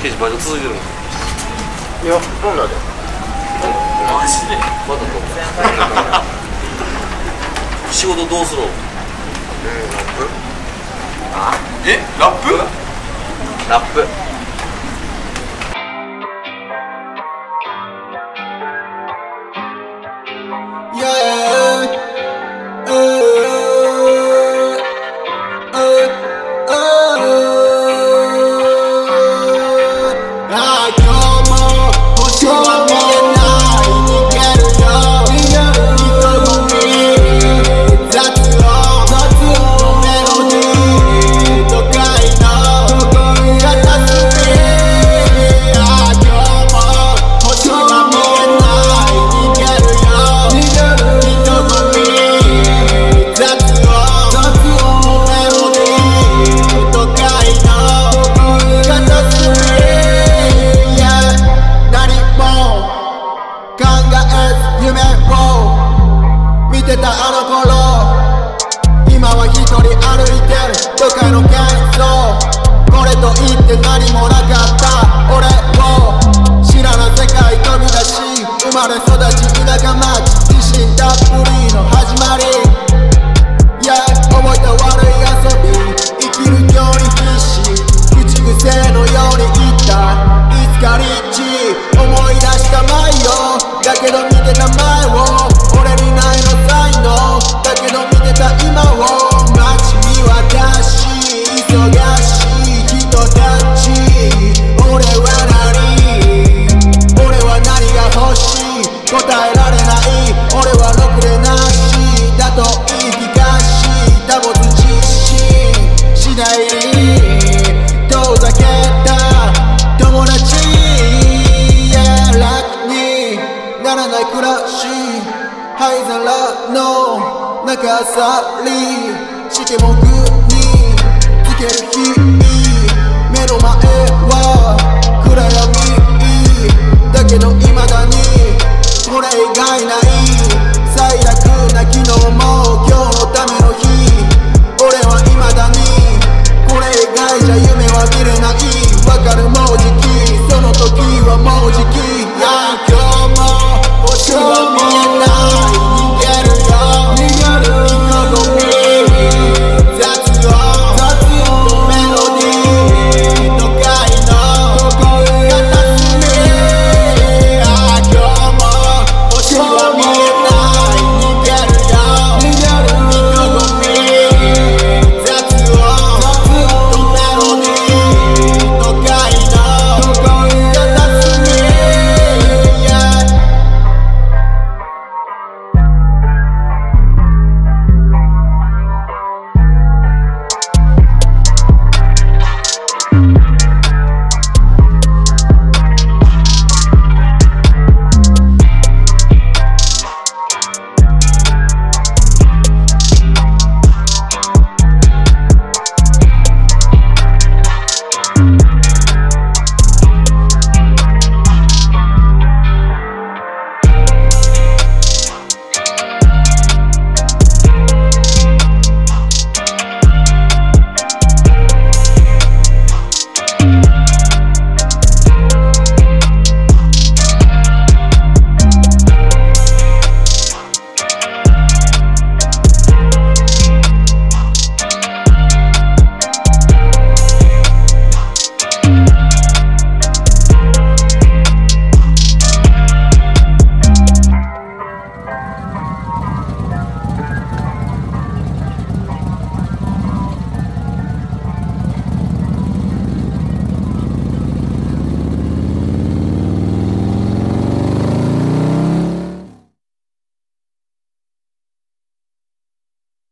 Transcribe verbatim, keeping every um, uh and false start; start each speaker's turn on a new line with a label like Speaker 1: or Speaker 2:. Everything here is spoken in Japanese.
Speaker 1: 刑事バイト続けるの？い
Speaker 2: や、そんなで
Speaker 1: マジでまだと仕事どうするの？
Speaker 2: え、ラップ？
Speaker 1: ラップ見てたあの頃、今は一人歩いてる都会の幻想。これと言って何もなかった俺を知らぬ世界飛び出し、生まれ育ち田舎町、自信たっぷりの始まり。 Yeah、 覚えた悪い遊び、生きるように必死、口癖のように言った。いつかリッチ思い出した前よ、だけど見てた前を俺にないの才能、だけど見てた今を街見渡し、忙しい人たち。俺は何俺は何が欲しい、答えられない。俺はろくでなしだと言い聞かし、保つ自信しないに遠ざけた友達。 Yeah、 楽にならない暮らし、灰皿の中去りしてもく